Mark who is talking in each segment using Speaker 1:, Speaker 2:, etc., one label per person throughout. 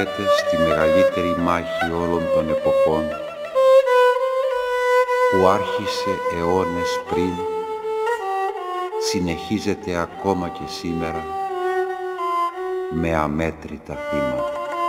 Speaker 1: αναφέρεται στη μεγαλύτερη μάχη όλων των εποχών που άρχισε αιώνες πριν, συνεχίζεται ακόμα και σήμερα με αμέτρητα θύματα.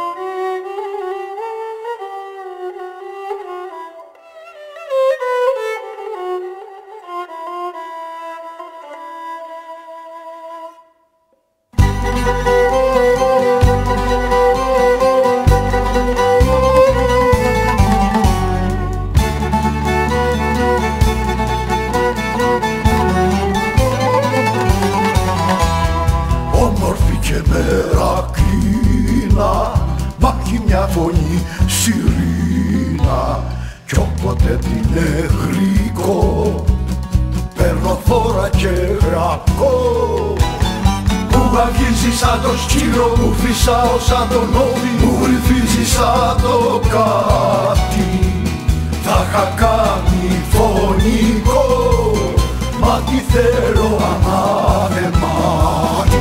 Speaker 2: Μάχη μια φωνή σιρήνα κι όποτε την εγρικό παίρνω φόρα και γρακώ. Μου αγγίζει σαν το σκύλο, μου φυσάω σαν τον ώμη, μου ρυθίζει σαν το κάτι. Θα είχα κάνει φωνικό, μα τι θέλω ανάδεμάτι.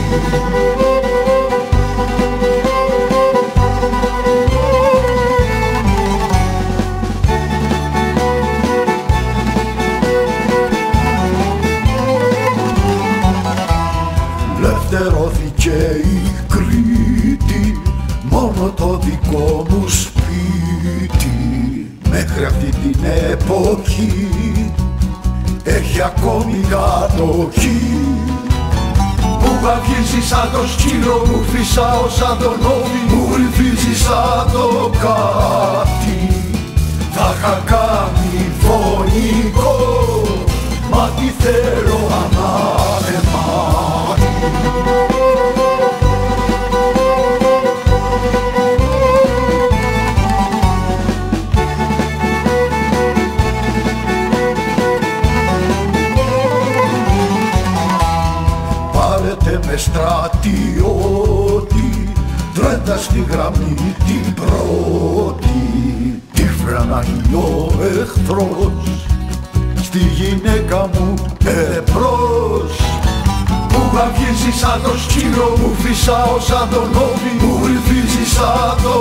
Speaker 2: Ελευθερώθηκε η Κρήτη, μόνο το δικό μου σπίτι. Μέχρι αυτή την εποχή έχει ακόμη κατοχή. Μου αγγίζει σαν το σκύλο, μου φυσάω σαν τον ώμη, μου ρυθίζει σαν το κάτι. Θα είχα κάνει φωνικό, μα τι θέλω ανάδεμάτι. Πάρετε με στρατιώτη, τρέντα στη γραμμή την πρώτη. Τι φρανάει ο εχθρός, στη γυναίκα μου εμπρός. Μου αγγίζει σαν το σκύλο, μου φυσάω σαν τον ώμη, μου ρυθίζει σαν το